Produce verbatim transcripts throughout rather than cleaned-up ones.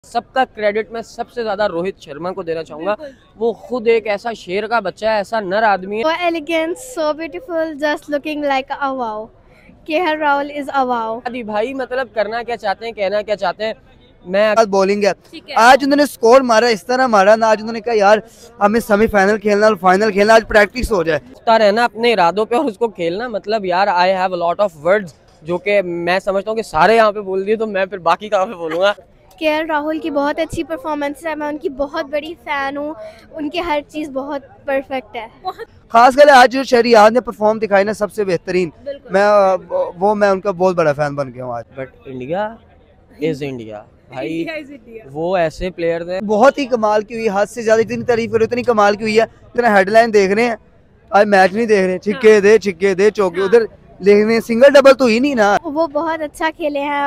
सबका क्रेडिट मैं सबसे ज्यादा रोहित शर्मा को देना चाहूंगा। वो खुद एक ऐसा शेर का बच्चा है, ऐसा नर आदमी है। So elegant, so beautiful, just looking like a wow. K L Rahul is a wow. आदि भाई मतलब करना क्या चाहते हैं, कहना क्या चाहते हैं। मैं बॉलिंग है, आज उन्होंने स्कोर मारा, इस तरह मारा ना, आज उन्होंने कहा यार हमें सेमीफाइनल खेलना और फाइनल खेलना, आज प्रैक्टिस हो जाए। रहना अपने इरादों पे और उसको खेलना, मतलब यार I have a lot of words जो कि मैं समझता हूँ कि सारे यहाँ पे बोल दिए तो मैं फिर बाकी कहाँ पे बोलूँगा। के एल राहुल की बहुत अच्छी परफॉर्मेंस है, मैं उनकी बहुत बड़ी फैन हूँ, उनकी हर चीज़ बहुत परफेक्ट है। खासकर आज जो शहरियार ने परफॉर्म दिखाई ना सबसे बेहतरीन, मैं वो मैं उनका बहुत बड़ा फैन बन गया हूँ आज। बट इंडिया इज इंडिया भाई, वो ऐसे प्लेयर हैं। बहुत ही कमाल की हुई, हद से ज्यादा जितनी तारीफ करो उतनी कमाल की हुई है। इतना हेडलाइन देख रहे हैं, आज मैच नहीं देख रहे, छिक्के दे छिक्के दे चौके उधर देख रहे हैं, सिंगल डबल तो ही नहीं ना। वो बहुत अच्छा खेले हैं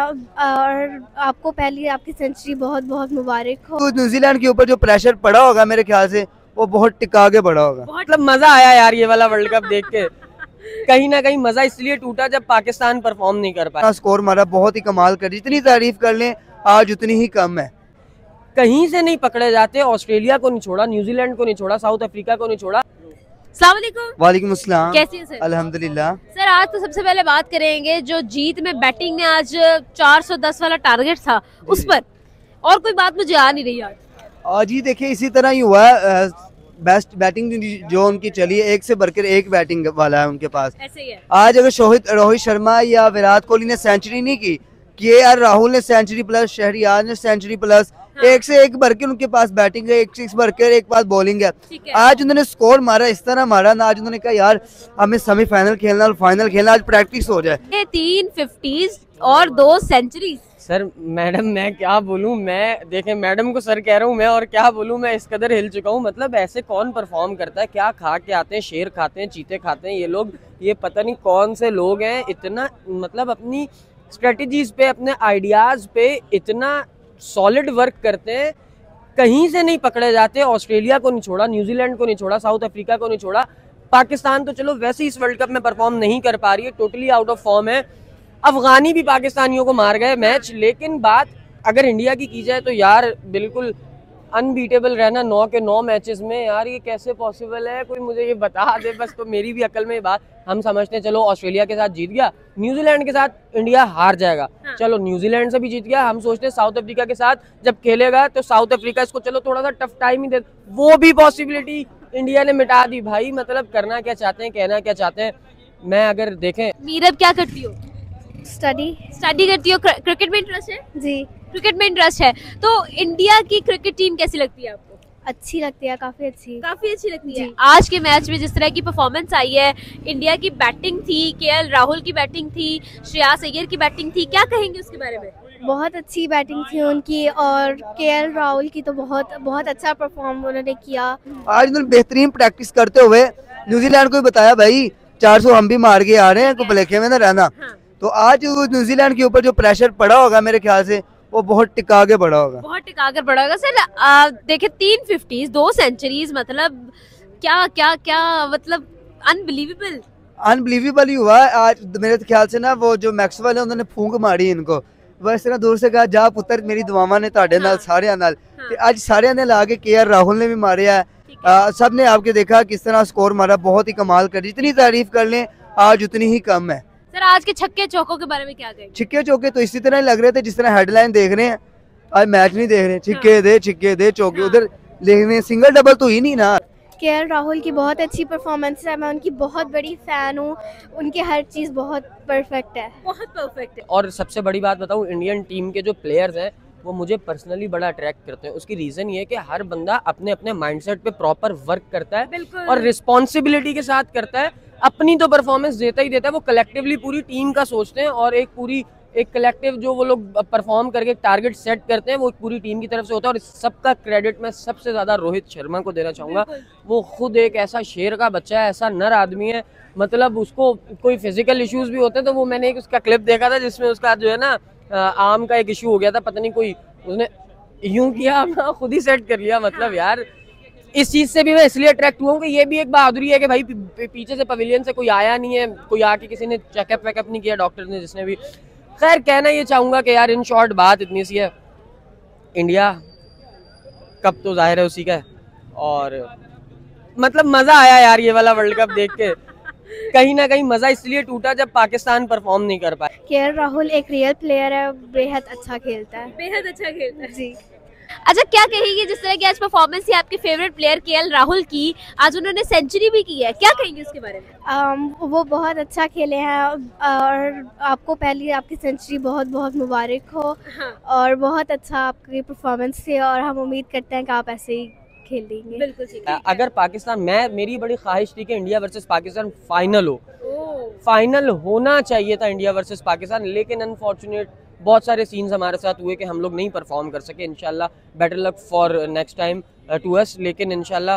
और आपको पहली आपकी सेंचुरी बहुत बहुत मुबारक हो। तो न्यूजीलैंड के ऊपर जो प्रेशर पड़ा होगा मेरे ख्याल से वो बहुत टिका के पड़ा होगा। मतलब मजा आया यार ये वाला वर्ल्ड कप देख के। कहीं ना कहीं मजा इसलिए टूटा जब पाकिस्तान परफॉर्म नहीं कर पाया। स्कोर मारा, बहुत ही कमाल कर, जितनी तारीफ कर लें आज उतनी ही कम है। कहीं से नहीं पकड़े जाते, ऑस्ट्रेलिया को नहीं छोड़ा, न्यूजीलैंड को नहीं छोड़ा, साउथ अफ्रीका को नहीं छोड़ा। अस्सलाम वालेकुम। वालेकुम अस्सलाम। कैसे हैं सर? अल्हम्दुलिल्लाह। सर आज तो सबसे पहले बात करेंगे जो जीत में बैटिंग ने आज चार सौ दस वाला टारगेट था उस पर, और कोई बात मुझे आ नहीं रही आज। आज ही देखिए इसी तरह ही हुआ है, बेस्ट बैटिंग जो उनकी चली है, एक से बढ़कर एक बैटिंग वाला है उनके पास। ऐसे ही है। आज अगर रोहित रोहित शर्मा या विराट कोहली ने सेंचुरी नहीं की, के एल राहुल ने सेंचुरी प्लस, शहरियार ने सेंचुरी प्लस, हाँ। एक से एक बढ़कर उनके पास बैटिंग है, एक से एक बढ़कर एक पास बॉलिंग है। है। आज उन्होंने स्कोर मारा, इस तरह मारा ना, आज उन्होंने कहा यार हमें सेमीफाइनल खेलना और फाइनल खेलना, आज प्रैक्टिस हो जाए। तीन फिफ्टीज और दो सेंचुरीज। सर मैडम मैं क्या बोलूं, मैं देखें मैडम को सर कह रहा हूं मैं, और क्या बोलूं, मैं इस कदर हिल चुका हूं। मतलब ऐसे कौन परफॉर्म करता है, क्या खा के आते हैं, शेर खाते हैं, चीते खाते हैं ये लोग, ये पता नहीं कौन से लोग हैं। इतना मतलब अपनी स्ट्रेटजीज पे, अपने आइडियाज पे इतना सॉलिड वर्क करते हैं, कहीं से नहीं पकड़े जाते। ऑस्ट्रेलिया को नहीं छोड़ा, न्यूजीलैंड को नहीं छोड़ा, साउथ अफ्रीका को नहीं छोड़ा। पाकिस्तान तो चलो वैसे इस वर्ल्ड कप में परफॉर्म नहीं कर पा रही है, टोटली आउट ऑफ फॉर्म है। अफगानी भी पाकिस्तानियों को मार गए मैच। लेकिन बात अगर इंडिया की की जाए तो यार बिल्कुल अनबीटेबल रहना नौ के नौ मैचेस में, यार ये कैसे पॉसिबल है, कोई मुझे ये बता दे बस। तो मेरी भी अकल में ये बात, हम समझते हैं चलो ऑस्ट्रेलिया के साथ जीत गया, न्यूजीलैंड के साथ इंडिया हार जाएगा, हाँ। चलो न्यूजीलैंड से भी जीत गया, हम सोचते हैं साउथ अफ्रीका के साथ जब खेलेगा तो साउथ अफ्रीका इसको चलो थोड़ा सा टफ टाइम ही दे, वो भी पॉसिबिलिटी इंडिया ने मिटा दी भाई। मतलब करना क्या चाहते हैं, कहना क्या चाहते हैं। मैं अगर देखें, मीरब क्या करती हो? स्टडी स्टडी करती हो। क्रिकेट में इंटरेस्ट है? जी क्रिकेट में इंटरेस्ट है। तो इंडिया की क्रिकेट टीम कैसी लगती है आपको? अच्छी लगती है, काफी अच्छी काफी अच्छी लगती है। आज के मैच में जिस तरह की परफॉर्मेंस आई है, इंडिया की बैटिंग थी, के एल राहुल की बैटिंग थी, श्रेयस अय्यर की बैटिंग थी, क्या कहेंगे उसके बारे में? बहुत अच्छी बैटिंग थी उनकी, और के एल राहुल की तो बहुत बहुत अच्छा परफॉर्म उन्होंने किया। आज उन्होंने बेहतरीन प्रैक्टिस करते हुए न्यूजीलैंड को भी बताया भाई चार सौ हम भी मार के आ रहे हैं, को भलेखे में ना रहना। हाँ। तो आज न्यूजीलैंड के ऊपर जो प्रेशर पड़ा होगा मेरे ख्याल से वो बहुत टिका के पड़ा होगा, बहुत टिका कर पड़ा होगा। सर देखिए तीन फिफ्टीज, दो सेंचुरीज, मतलब क्या क्या क्या मतलब अनबिलीवेबल अनबिलीवेबल ही हुआ आज मेरे ख्याल से ना। वो जो मैक्सवेल है उन्होंने फूंक मारी इनको, वो इस तरह दूर से कहा जा पुत्र मेरी दुआवां ने ताड़े नाल सारे नाल, आज सारे ने ला के के एल राहुल ने भी मारे है, सब ने आपके देखा किस तरह स्कोर मारा, बहुत ही कमाल कर, जितनी तारीफ कर लें आज उतनी ही कम है। सर आज के छक्के चौकों के बारे में क्या कहेंगे? छिक्के चौके तो इसी तरह लग रहे थे जिस तरह हेडलाइन देख रहे हैं, आज मैच नहीं देख रहे, छिक्के दे छिक्के दे चौके उधर देख रहे हैं, सिंगल डबल तो ही नहीं ना। के एल राहुल की बहुत अच्छी परफॉर्मेंस है, मैं उनकी बहुत बड़ी फैन हूँ, उनकी हर चीज़ बहुत परफेक्ट है, बहुत परफेक्ट है। और सबसे बड़ी बात बताऊँ, इंडियन टीम के जो प्लेयर्स हैं वो मुझे पर्सनली बड़ा अट्रैक्ट करते हैं। उसकी रीजन ये है कि हर बंदा अपने अपने माइंडसेट पे प्रॉपर वर्क करता है और रिस्पॉन्सिबिलिटी के साथ करता है। अपनी तो परफॉर्मेंस देता ही देता है, वो कलेक्टिवली पूरी टीम का सोचते हैं, और एक पूरी एक कलेक्टिव जो वो लोग परफॉर्म करके टारगेट सेट करते हैं वो पूरी टीम की तरफ से होता है। और इस सबका क्रेडिट मैं सबसे ज्यादा रोहित शर्मा को देना चाहूंगा। वो खुद एक ऐसा शेर का बच्चा है, ऐसा नर आदमी है। मतलब उसको कोई फिजिकल इश्यूज भी होते हैं, तो वो मैंने एक उसका क्लिप देखा था जिसमें उसका जो है ना आर्म का एक इशू हो गया था, पता नहीं कोई उसने यूं किया अपना खुद ही सेट कर लिया। मतलब यार इस चीज से भी मैं इसलिए अट्रैक्ट हुआ हूँ कि ये भी एक बहादुरी है कि भाई पीछे से पवेलियन से कोई आया नहीं है, कोई आके किसी ने चेकअप वेकअप नहीं किया, डॉक्टर ने जिसने भी। खैर कहना ये चाहूंगा कि यार इन शॉर्ट बात इतनी सी है इंडिया कप तो जाहिर है उसी का है, और मतलब मजा आया यार ये वाला वर्ल्ड कप देख के। कहीं ना कहीं मजा इसलिए टूटा जब पाकिस्तान परफॉर्म नहीं कर पाए। के एल राहुल एक रियल प्लेयर है, बेहद अच्छा खेलता है। बेहद अच्छा खेलता है जी। अच्छा, क्या कहेंगे जिस तरह की आज परफॉर्मेंस थी आपके फेवरेट प्लेयर केएल राहुल की, आज उन्होंने सेंचुरी भी की है, क्या कहेंगे उसके बारे में? um, वो बहुत अच्छा खेले हैं और आपको पहली आपकी सेंचुरी बहुत बहुत मुबारक हो। हाँ। और बहुत अच्छा आपकी परफॉर्मेंस थी और हम उम्मीद करते हैं कि आप ऐसे ही खेल लेंगे। बिल्कुल ठीक है। अगर पाकिस्तान, मैं मेरी बड़ी ख्वाहिश थी कि इंडिया वर्सेस पाकिस्तान फाइनल हो, ओह, फाइनल होना चाहिए था इंडिया वर्सेस पाकिस्तान, लेकिन अनफॉर्चुनेट बहुत सारे सीन्स हमारे साथ हुए कि हम लोग नहीं परफॉर्म कर सके। इंशाल्लाह better luck for next time to us, लेकिन इंशाल्लाह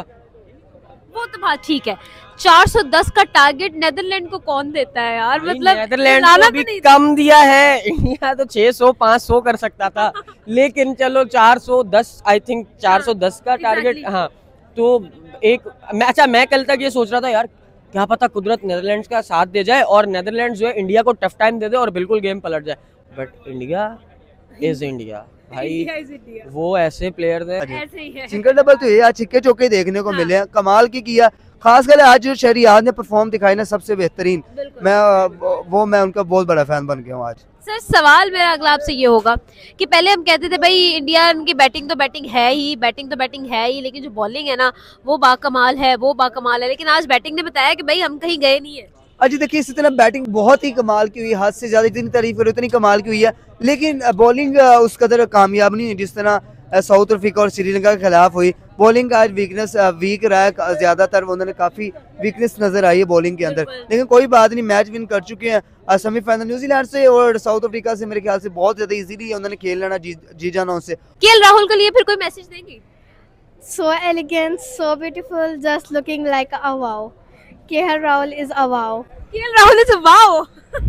वो तो बात ठीक है। चार सौ दस का टारगेट नेदरलैंड को कौन देता है यार, मतलब नेदरलैंड लाना को तो भी नहीं कम दिया है, इंडिया तो छह सौ पाँच सौ कर सकता था, लेकिन चलो चार सौ दस, आई थिंक चार सौ दस का टारगेट। exactly. हाँ, तो एक मैं अच्छा मैं कल तक ये सोच रहा था यार क्या पता कुदरत नेदरलैंड्स का साथ दे जाए और नेदरलैंड्स जो है इंडिया को टफ टाइम दे दे और बिल्कुल गेम पलट जाए, बट इंडिया इज इंडिया भाई। India is India. वो ऐसे प्लेयर थे। ऐसे ही है। सिंगल डबल तो ये आज छिक्के चौके देखने को हाँ। मिले हैं, कमाल की किया। खासकर आज जो शहरियार ने परफॉर्म दिखाई ना सबसे बेहतरीन, बिल्कुल। मैं वो मैं उनका बहुत बड़ा फैन बन गया हूँ आज। सर, सवाल मेरा अगला आपसे ये होगा कि पहले हम कहते थे भाई इंडिया की बैटिंग तो बैटिंग है ही, बैटिंग तो बैटिंग है ही, लेकिन जो बॉलिंग है ना वो बाकमाल है, वो बाकमाल है, लेकिन आज बैटिंग ने बताया कि भाई हम कहीं गए नहीं है। अजी देखिए इस तरह बैटिंग बहुत ही कमाल की हुई, हद से ज्यादा जितनी तारीफ करो उतनी कमाल की हुई है, लेकिन बॉलिंग उस कदर कामयाब नहीं हुई जिस तरह साउथ अफ्रीका और श्रीलंका के खिलाफ हुई। बॉलिंग का आज वीकनेस वीक रहा है, ज्यादातर उन्होंने काफी वीकनेस नजर आई है बॉलिंग के अंदर, लेकिन कोई बात नहीं, मैच विन कर चुके हैं। सेमीफाइनल न्यूजीलैंड से और साउथ अफ्रीका से मेरे ख्याल से बहुत ज्यादा इजीली उन्होंने खेल लेना, जी, जी जाना उनसे। केएल राहुल के लिए फिर कोई मैसेज देंगे? So elegant, so beautiful, just looking like a wow. K L Rahul is a wow. KL Rahul is wow.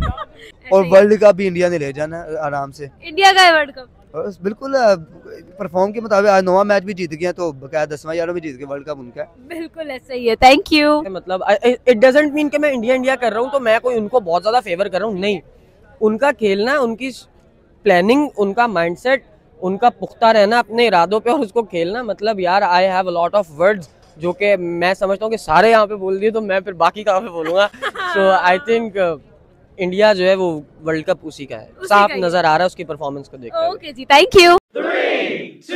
और वर्ल्ड कप भी इंडिया ने ले जाना है आराम से। इंडिया का वर्ल्ड कप और बिल्कुल परफॉर्म के मुताबिक आज नौवां मैच भी जीत गया, तो बकाया दसवां ग्यारहवां भी जीत गए, वर्ल्ड कप उनका है। बिल्कुल ऐसा ही है। Thank you. मतलब इट डजंट मीन कि मैं इंडिया इंडिया कर रहा हूँ तो मैं कोई उनको बहुत ज्यादा फेवर कर रहा हूँ, नहीं। उनका खेलना, उनकी प्लानिंग, उनका माइंडसेट, उनका पुख्ता रहना अपने इरादों पे और उसको खेलना, मतलब यार I have a lot of words जो कि मैं समझता हूँ कि सारे यहाँ पे बोल दिए तो मैं फिर बाकी कहाँ पे बोलूँगा। सो आई थिंक इंडिया जो है वो वर्ल्ड कप उसी का है, साफ का ही नजर आ रहा है उसकी परफॉर्मेंस को देखकर। ओके जी, थैंक यू। Three,